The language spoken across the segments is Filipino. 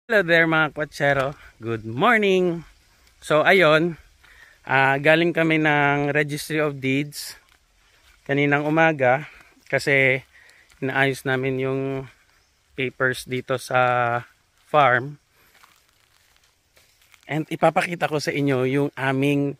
Hello there mga kwatsero, good morning. So ayun, galing kami ng Registry of Deeds kaninang umaga kasi inaayos namin yung papers dito sa farm. And ipapakita ko sa inyo yung aming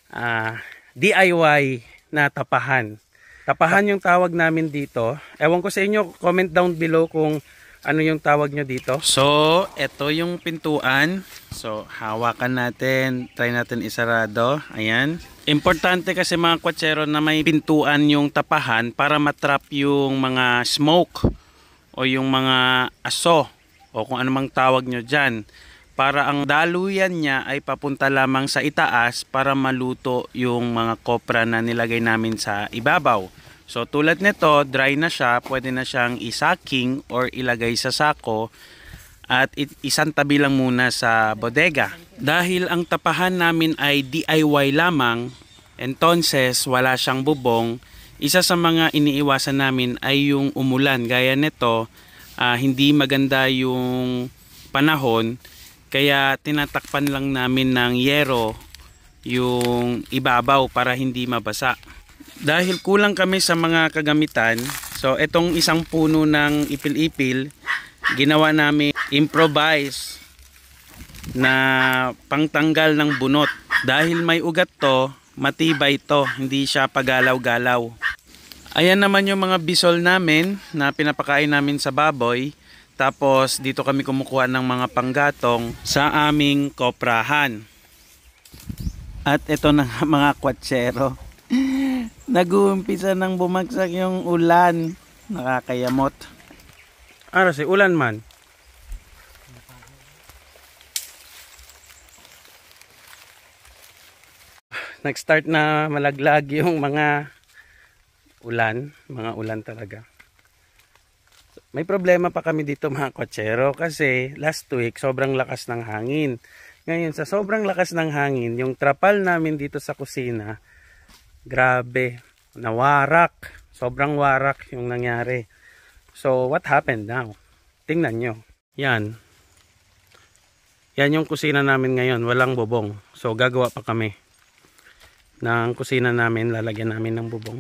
DIY na tapahan. Tapahan yung tawag namin dito. Ewan ko sa inyo, comment down below kung ano yung tawag nyo dito. So, ito yung pintuan. So, hawakan natin. Try natin isarado. Ayan. Importante kasi mga kwatsero na may pintuan yung tapahan para matrap yung mga smoke o yung mga aso o kung anumang tawag nyo dyan. Para ang daluyan niya ay papunta lamang sa itaas para maluto yung mga kopra na nilagay namin sa ibabaw. So tulad nito, dry na siya, pwede na siyang isaking or ilagay sa sako at isang tabi lang muna sa bodega. Dahil ang tapahan namin ay DIY lamang, entonces wala siyang bubong, isa sa mga iniiwasan namin ay yung umulan. Gaya nito, hindi maganda yung panahon, kaya tinatakpan lang namin ng yero yung ibabaw para hindi mabasa. Dahil kulang kami sa mga kagamitan, so itong isang puno ng ipil-ipil, ginawa namin improvise na pangtanggal ng bunot. Dahil may ugat to, matibay to, hindi siya pagalaw-galaw. Ayan naman yung mga bisol namin na pinapakain namin sa baboy. Tapos dito kami kumukuha ng mga panggatong sa aming koprahan. At ito na nga mga kwatsero. Nag-uumpisa nang bumagsak yung ulan. Nakakayamot. Ano si ulan man? Nag-start na malaglag yung mga ulan talaga. May problema pa kami dito mga kwatsero kasi last week sobrang lakas ng hangin. Ngayon sa sobrang lakas ng hangin, yung trapal namin dito sa kusina, grabe, nawarak. Sobrang warak yung nangyari. So what happened now? Tingnan nyo. Yan. Yan yung kusina namin ngayon, walang bubong. So gagawa pa kami ng kusina namin, lalagyan namin ng bubong.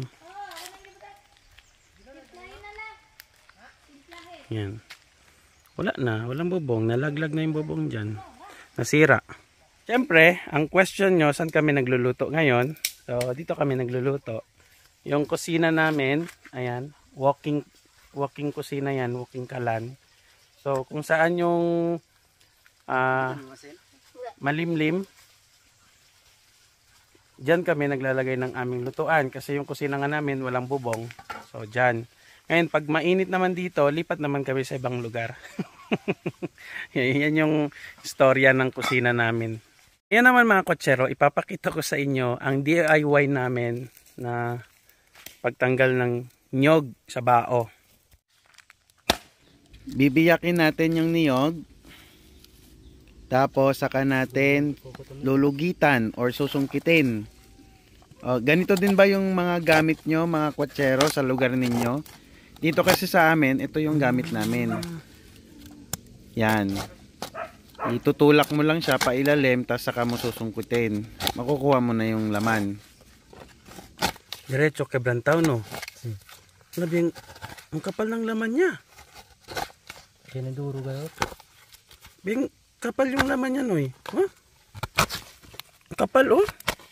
Yan. Wala na, walang bubong. Nalaglag na yung bubong dyan. Nasira. Siyempre, ang question nyo, saan kami nagluluto ngayon? So, dito kami nagluluto. Yung kusina namin, ayan, walking kusina yan, walking kalan. So, kung saan yung malimlim, dyan kami naglalagay ng aming lutuan. Kasi yung kusina nga namin, walang bubong. So, dyan. Ngayon, pag mainit naman dito, lipat naman kami sa ibang lugar. Yan yung istorya ng kusina namin. Yan naman mga kwatsero, ipapakita ko sa inyo ang DIY namin na pagtanggal ng niyog sa bao. Bibiyakin natin yung niyog. Tapos saka natin lulugitan or susungkitin. Ganito din ba yung mga gamit nyo mga kwatsero sa lugar ninyo? Dito kasi sa amin, ito yung gamit namin. Yan. Itutulak mo lang siya pailalim, tapos saka mo susungkutin. Makukuha mo na yung laman. Diretso kebrantaw, no? Labing, ang kapal ng laman niya. Kinaduro kayo? Bing, kapal yung laman niya, no? Huh? Ang kapal, oh.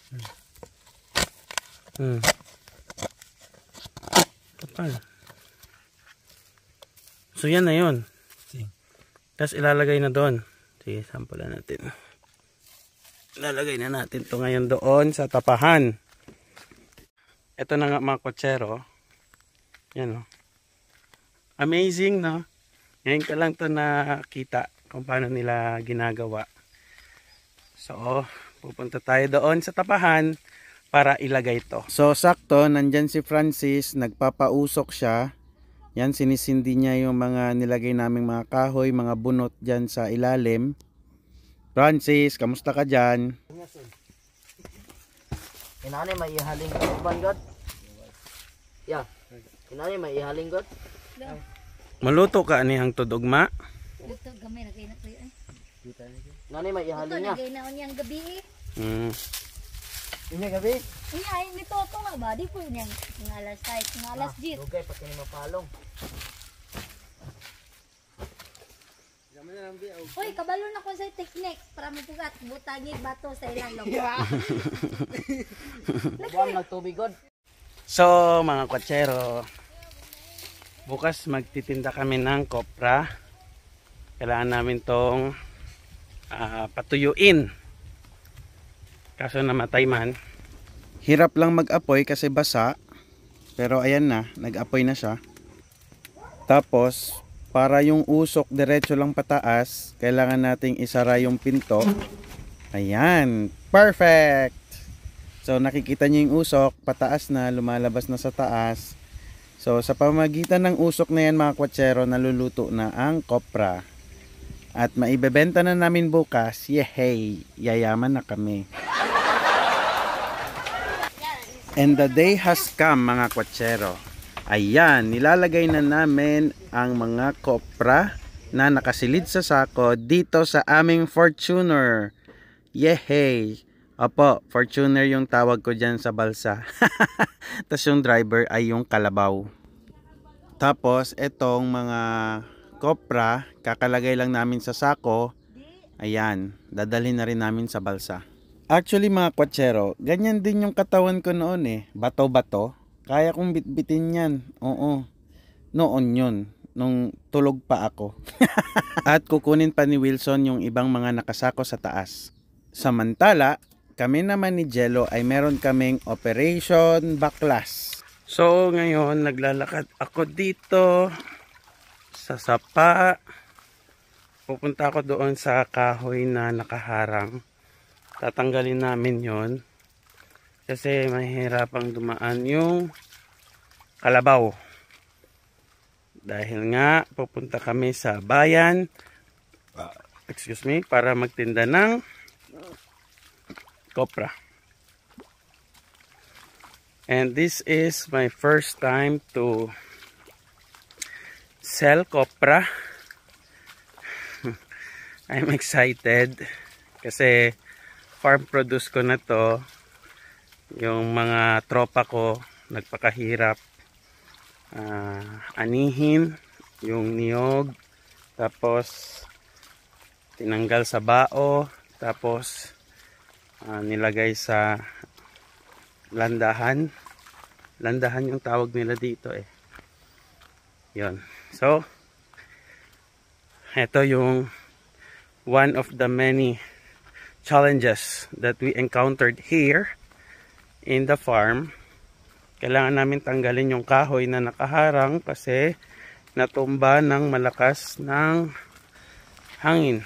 Kapal. So yan na yun. Tapos ilalagay na doon. Sige, sampulan natin. Ilalagay na natin to ngayon doon sa tapahan. Ito na nga mga kwatsero. Yan o. Amazing, no? Ngayon ka lang to nakita kung paano nila ginagawa. So, pupunta tayo doon sa tapahan para ilagay to. So, sakto, nandyan si Francis. Nagpapausok siya. Yan, sinisindi niya yung mga nilagay naming mga kahoy, mga bunot dyan sa ilalim. Francis, kamusta ka dyan? Inani may ihaling ban god? Yeah. Inani may ihaling god? Maluto ka ani ang tudugma? Luto gamay na kayo na kayo. Nani may Ito, ihalin niya. nagay na niyang gabi eh. Inya gabi. Ay, nito ito nga ba? Di po niyang ng alas 5, ng alas 10. Dugay pa kini mapalong. Uy, kabalo na ko sa technique para mapugat. Butagi bato sa ilalong. Buwang nagtubig god. So mga kwatsero, bukas magtitinda kami ng kopra. Kailangan namin tong patuyuin. Kaso namatay man. Hirap lang mag-apoy kasi basa. Pero ayan na, nag-apoy na siya. Tapos para yung usok diretso lang pataas, kailangan nating isara yung pinto. Ayan, perfect! So nakikita nyo yung usok, pataas na, lumalabas na sa taas. So sa pamagitan ng usok na yan mga kwatsero, naluluto na ang kopra. At maibebenta na namin bukas, yehey, yayaman na kami. And the day has come mga kwatsero. Ayan, nilalagay na namin ang mga kopra na nakasilid sa sako dito sa aming Fortuner. Yehey! Opo, Fortuner yung tawag ko dyan sa balsa. Tapos yung driver ay yung kalabaw. Tapos itong mga kopra, kakalagay lang namin sa sako. Ayan, dadalhin na rin namin sa balsa. Actually mga kwatsero, ganyan din yung katawan ko noon eh. Bato-bato. Kaya kong bitbitin yan. Oo. Noon yun. Nung tulog pa ako. At kukunin pa ni Wilson yung ibang mga nakasako sa taas. Samantala, kami naman ni Jello ay meron kaming Operation Baklas. So ngayon naglalakad ako dito sa sapa. Pupunta ako doon sa kahoy na nakaharang. Tatanggalin namin yon kasi mahirapang dumaan yung kalabaw. Dahil nga pupunta kami sa bayan, para magtinda ng kopra. And this is my first time to sell kopra. I'm excited kasi farm produce ko na to. Yung mga tropa ko nagpakahirap anihin yung niyog, tapos tinanggal sa bao, tapos nilagay sa landahan yung tawag nila dito eh. Yun. So ito yung one of the many challenges that we encountered here in the farm. Kailangan namin tanggalin yung kahoy na nakaharang kasi natumba ng malakas ng hangin.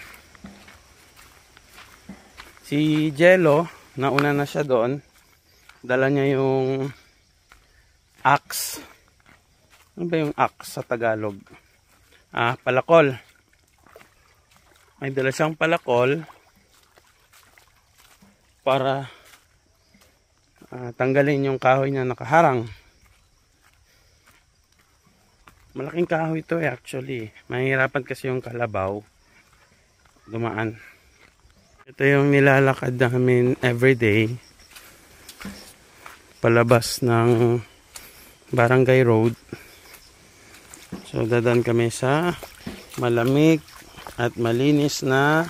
Si Jello, nauna na siya doon. Dala niya yung axe. Ano ba yung axe sa Tagalog? Palakol. May dala siyang palakol para tanggalin yung kahoy na nakaharang. Malaking kahoy ito eh actually. Mahirapan kasi yung kalabaw dumaan. Ito yung nilalakad namin everyday palabas ng Barangay Road. So dadan kami sa malamig at malinis na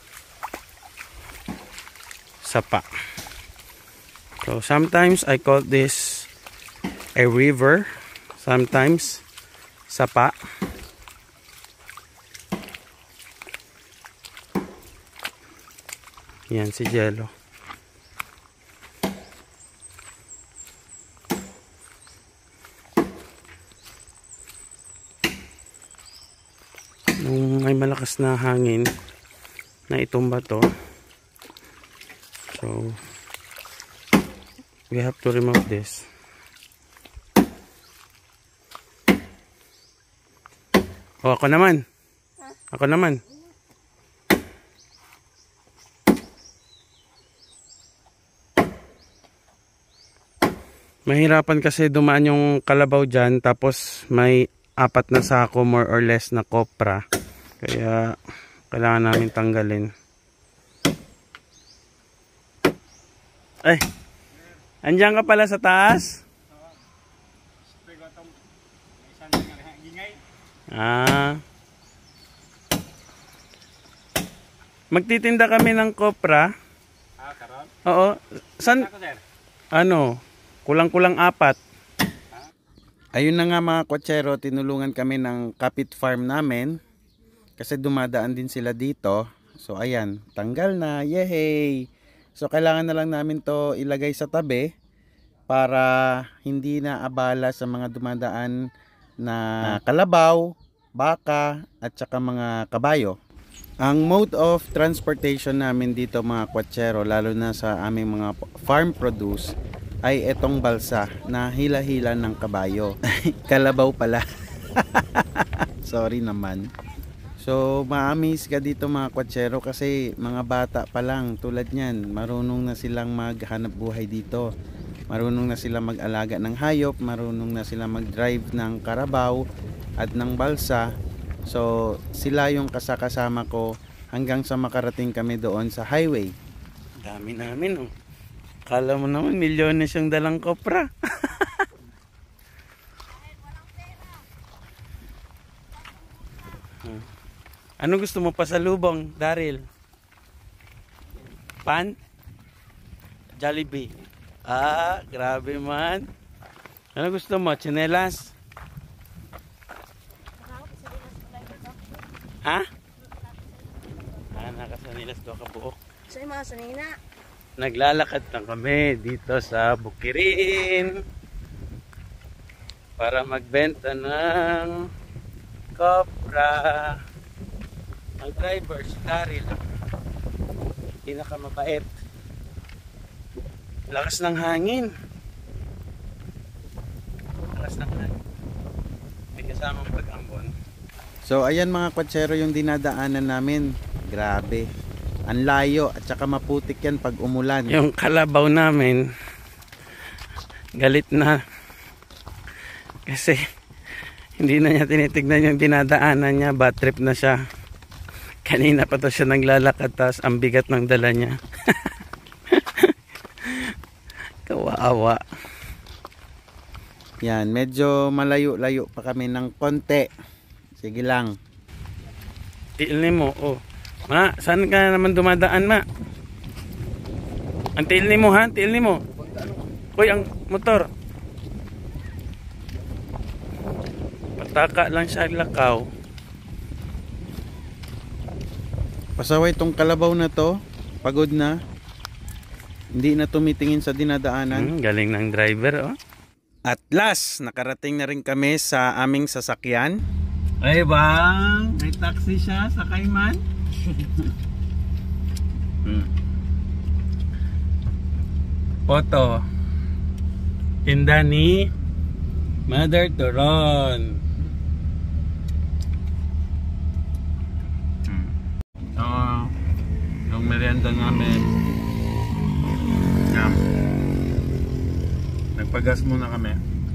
sapa. So sometimes I call this a river, sometimes sapa. Yan si Jello. Nung may malakas na hangin na itumba to, so we have to remove this. Oh, ako naman. Ako naman. Mahirapan kasi dumaan yung kalabaw dyan, tapos may 4 na sako more or less na kopra. Kaya Kailangan namin tanggalin. Ay, andyan ka pala sa taas? Ah. Magtitinda kami ng kopra. Oo. San? Ano? Kulang-kulang 4. Ayun na nga mga kotsero, tinulungan kami ng kapit farm namin. Kasi dumadaan din sila dito. So ayan, tanggal na. Yehey! So kailangan na lang namin to ilagay sa tabi para hindi na abala sa mga dumadaan na kalabaw, baka at saka mga kabayo. Ang mode of transportation namin dito mga kwatsero, lalo na sa aming mga farm produce, ay etong balsa na hila-hila ng kabayo. Kalabaw pala. Sorry naman. So ma-amaze ka dito mga kwatsero kasi mga bata pa lang tulad niyan, marunong na silang maghanap buhay dito. Marunong na sila mag-alaga ng hayop, marunong na sila mag-drive ng karabaw at ng balsa. So sila yung kasama ko hanggang sa makarating kami doon sa highway. Dami namin oh. Kala mo naman milyones yung dalang kopra. Ano gusto mo pasalubong, Daryl? Pan? Jollibee. Ah, grabe man. Ano gusto mo? Tsinelas? Ha? Ah, nakasanilas ko kabuok. So yung mga sanina. Naglalakad na kami dito sa Bukirin para magbenta ng kopra. Ang driver si Daryl, pinakamabait. Lakas ng hangin. Lakas ng hangin. May kasamang pag-ambon. So ayan mga kwatsero yung dinadaanan namin. Grabe. Ang layo at saka maputik yan pag umulan. Yung kalabaw namin galit na. Kasi hindi na niya tinitignan yung dinadaanan niya. Bad trip na siya. Kanina pa to siya naglalakad tapos ang bigat ng dala niya. Kawawa. Yan, medyo malayo-layo pa kami ng konti. Sige lang. Tiilin mo, oh. Ma, saan ka naman dumadaan, ma? Ang tiilin mo, ha? Tiilin mo. Uy, ang motor. Pataka lang siya lakaw. Pasaway tong kalabaw na to. Pagod na. Hindi na tumitingin sa dinadaanan. Galing ng driver, oh. At last, nakarating na rin kami sa aming sasakyan. Ay bang, may taxi siya sa Kaiman. Photo. Tinda ni Mother Turon. Yung merienda namin. Yan. Nagpagas muna kami.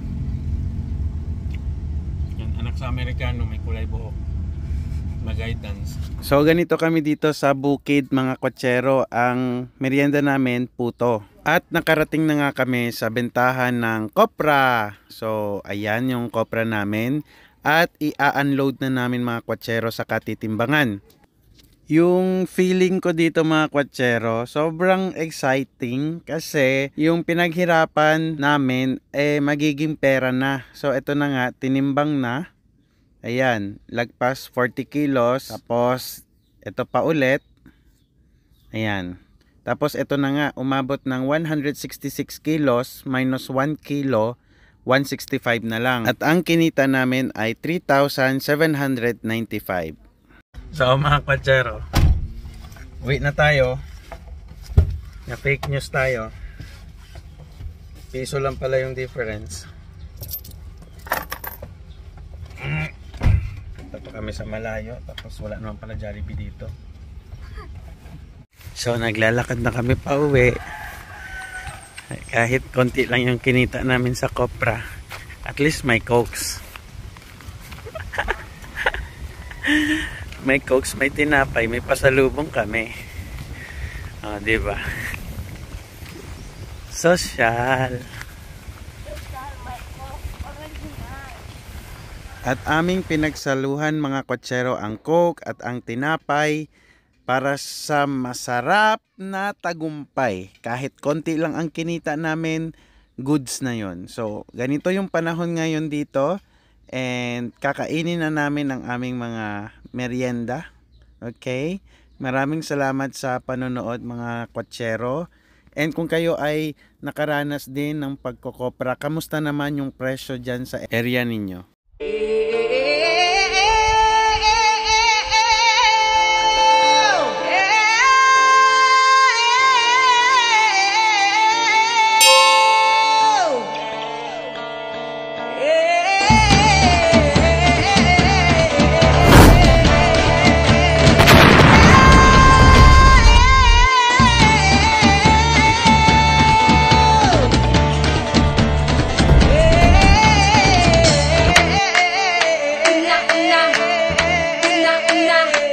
Yan, anak sa Amerikano, may kulay buhok. Mag-guidance. So ganito kami dito sa bukid mga kwatsero. Ang merienda namin, puto. At nakarating na nga kami sa bentahan ng kopra. So ayan yung kopra namin. At i-unload na namin mga kwatsero sa katitimbangan. Yung feeling ko dito mga kwatsero, sobrang exciting kasi yung pinaghirapan namin magiging pera na. So ito na nga, tinimbang na. Ayan, lagpas 40 kilos. Tapos ito pa ulit. Ayan. Tapos ito na nga, umabot ng 166 kilos minus 1 kilo, 165 na lang. At ang kinita namin ay 3,795. So mga kwatsero, uwi na tayo. Na fake news tayo. Piso lang pala yung difference. Ito pa kami sa malayo. Tapos wala naman pala Jollibee dito. So naglalakad na kami pa uwi. Kahit konti lang yung kinita namin sa kopra, at least may cokes. May cokes, may tinapay, may pasalubong kami. Di ba? Social. At aming pinagsaluhan mga kotsero ang coke at ang tinapay para sa masarap na tagumpay. Kahit konti lang ang kinita namin, goods na yon. So, ganito yung panahon ngayon dito. And kakainin na namin ang aming mga merienda. Okay? Maraming salamat sa panonood mga kotsero. And kung kayo ay nakaranas din ng pagkokopra, kamusta naman yung presyo dyan sa area ninyo? Nah, nah, nah, nah.